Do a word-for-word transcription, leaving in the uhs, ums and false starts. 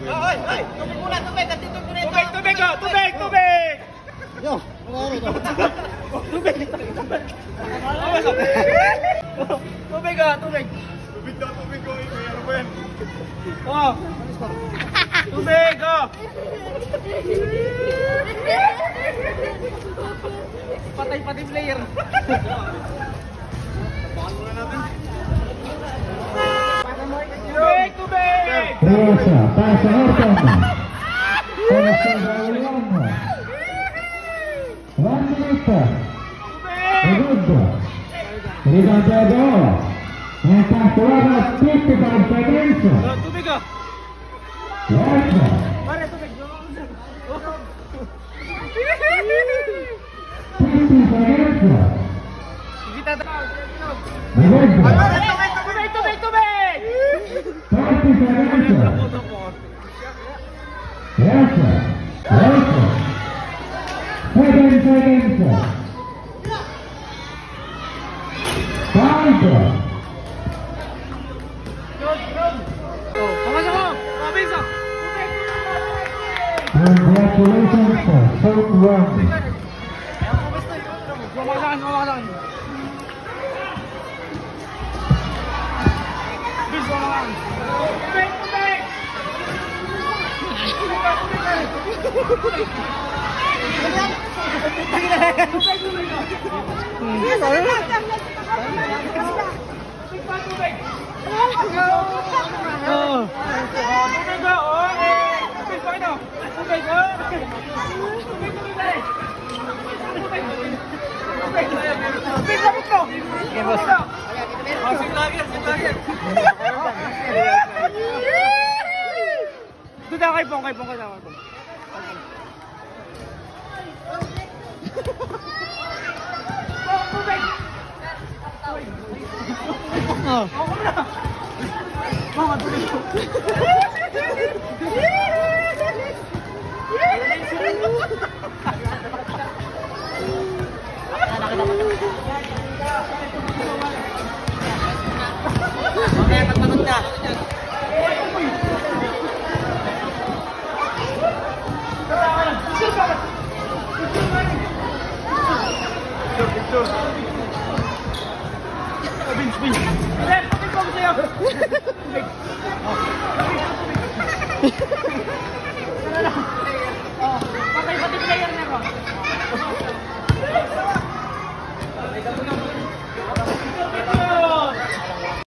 Hoy, hoy! Tubig muna, tubig! Attitude mo na ito! Tubig, tubig ka! Tubig, tubig! Yo, ano ito? Tubig! Tubig ka, tubig! Tubig daw, tubig ko. Ano ba yan? Oh! Tubig ka! Patay-patay player! Bakan muna natin. Tubig, tubig! Rosa, pasa Horton. Pasa Gauliano. One minute. Segundo. Ribanda bola. Akan keluar fifty-five seconds. Tubig ka! Rosa. Pare, tubig! fifty seconds. Kita tayo! Segundo. Tubig, tubig, tubig! thirty seconds. Rosa. Rosa. Seven seconds. Five. Congratulations for third round. Lumakan, lumakan. Bis, lumakan. Tubig, tubig! Tubig, tubig! Oh. Tubig ba? Oh. Tubig pa ito. Tubig ba? Tubig, tubig ba? Tubig. Tubig. Tubig sa buko. Okay, boss. Oh, sit lagi, sit lagi. Ito daw kay Pong, kay Pong, kay Pong. Oh, tubig. Oh. Ako na. Mama, tuloy ko. Okay, pagpagod na! Vince, Vince. Vince, tubig ko sa'yo.